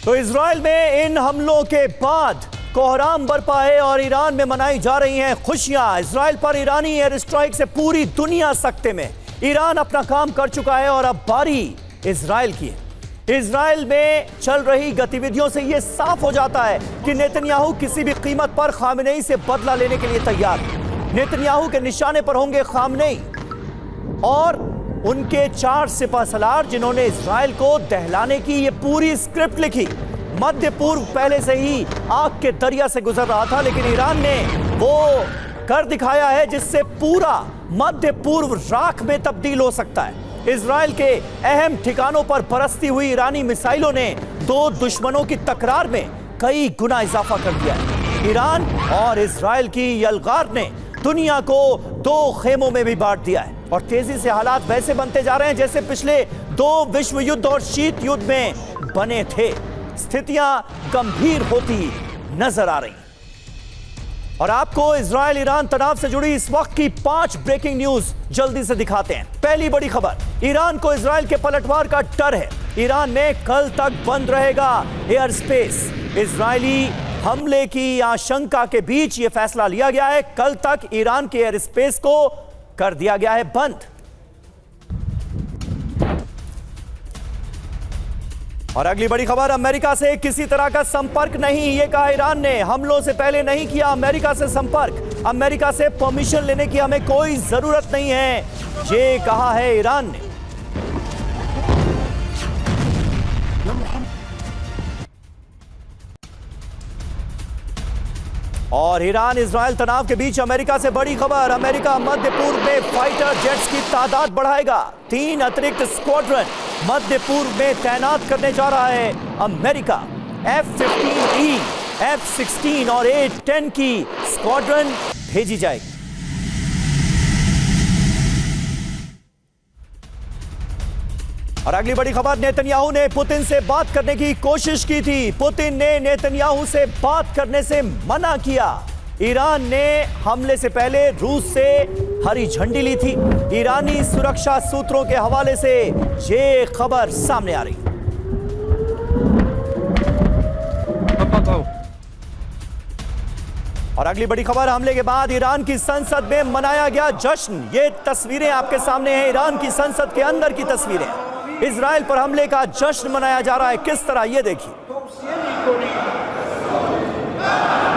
तो इजराइल में इन हमलों के बाद कोहराम बरपा है और ईरान में मनाई जा रही हैं खुशियां। इजराइल पर ईरानी एयर स्ट्राइक से पूरी दुनिया सख्ते में। ईरान अपना काम कर चुका है और अब बारी इजराइल की है। इजराइल में चल रही गतिविधियों से यह साफ हो जाता है कि नेतन्याहू किसी भी कीमत पर खामेनेई से बदला लेने के लिए तैयार है। नेतन्याहू के निशाने पर होंगे खामेनेई और उनके 4 सिपहसालार जिन्होंने इजराइल को दहलाने की ये पूरी स्क्रिप्ट लिखी। मध्य पूर्व पहले से ही आग के दरिया से गुजर रहा था, लेकिन ईरान ने वो कर दिखाया है जिससे पूरा मध्य पूर्व राख में तब्दील हो सकता है। इजराइल के अहम ठिकानों पर बरसती हुई ईरानी मिसाइलों ने दो दुश्मनों की तकरार में कई गुना इजाफा कर दिया है। ईरान और इजराइल की यलगार ने दुनिया को 2 खेमों में भी बांट दिया है और तेजी से हालात वैसे बनते जा रहे हैं जैसे पिछले 2 विश्व युद्ध और शीत युद्ध में बने थे। स्थितियां गंभीर होती नजर आ रही और आपको इजराइल ईरान तनाव से जुड़ी इस वक्त की 5 ब्रेकिंग न्यूज जल्दी से दिखाते हैं। पहली बड़ी खबर, ईरान को इजराइल के पलटवार का डर है। ईरान में कल तक बंद रहेगा एयर स्पेस। इजरायली हमले की आशंका के बीच यह फैसला लिया गया है। कल तक ईरान के एयर स्पेस को कर दिया गया है बंद। और अगली बड़ी खबर, अमेरिका से किसी तरह का संपर्क नहीं, यह कहा ईरान ने। हमलों से पहले नहीं किया अमेरिका से संपर्क। अमेरिका से परमिशन लेने की हमें कोई जरूरत नहीं है, ये कहा है ईरान ने। और ईरान इजराइल तनाव के बीच अमेरिका से बड़ी खबर, अमेरिका मध्य पूर्व में फाइटर जेट्स की तादाद बढ़ाएगा। 3 अतिरिक्त स्क्वाड्रन मध्य पूर्व में तैनात करने जा रहा है अमेरिका। F-15E, F-16 और A-10 की स्क्वाड्रन भेजी जाएगी। और अगली बड़ी खबर, नेतन्याहू ने पुतिन से बात करने की कोशिश की थी। पुतिन ने नेतन्याहू से बात करने से मना किया। ईरान ने हमले से पहले रूस से हरी झंडी ली थी। ईरानी सुरक्षा सूत्रों के हवाले से ये खबर सामने आ रही। और अगली बड़ी खबर, हमले के बाद ईरान की संसद में मनाया गया जश्न। ये तस्वीरें आपके सामने हैं, ईरान की संसद के अंदर की तस्वीरें। इजराइल पर हमले का जश्न मनाया जा रहा है, किस तरह, ये देखिए।